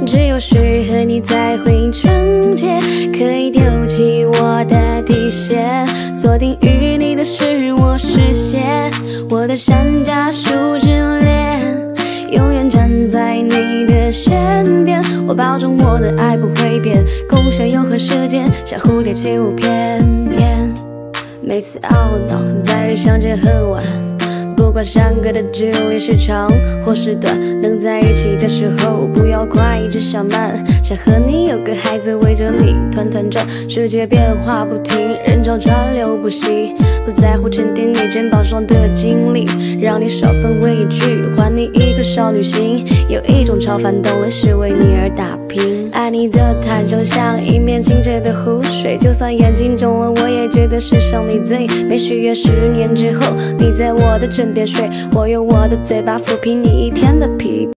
只有适合你才会纯洁，可以丢弃我的底线，锁定于你的是我视线，我的山楂树之恋，永远站在你的身边，我保证我的爱不会变，共享永恒时间，像蝴蝶起舞翩翩。每次懊恼在于相见恨晚，不管相隔的距离是长或是短，能在一起的时候不要快，只想慢，想和你有个孩子围着你团团转，世界变化不停，人潮川流不息，不在乎沉淀你肩膀上的经历，让你少份畏惧，还你一颗少女心，有一种超凡动力是为你而打拼。爱你的坦诚像一面清澈的湖水，就算眼睛肿了我也觉得世上你最美，许愿10年之后你在我的枕边睡，我用我的嘴巴抚平你一天的疲惫。